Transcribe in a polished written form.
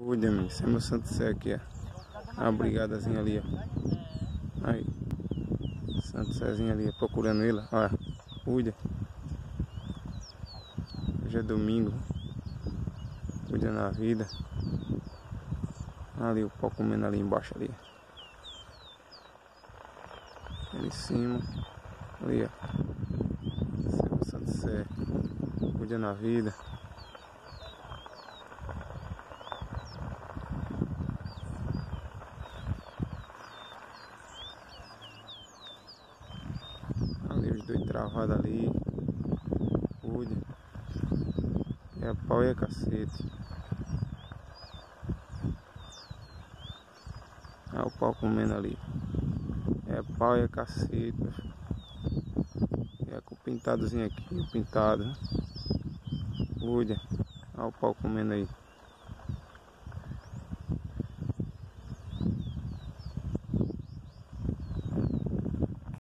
Cuide, amigo. Esse é meu Santo Sé aqui, ó. A brigadazinha ali, ó. Aí. Santo Sézinho ali, procurando ele. Olha. Cuida. Hoje é domingo. Cuida na vida. Ali o pau comendo ali embaixo ali. Ali em cima. Ali, ó. Esse é meu Santo Sé. Cuida na vida. Ali os dois travados ali. Cuide. É pau e é cacete. Olha o pau comendo ali. É pau e é cacete. É com o pintadozinho aqui, o pintado. Cuide. Olha o pau comendo aí.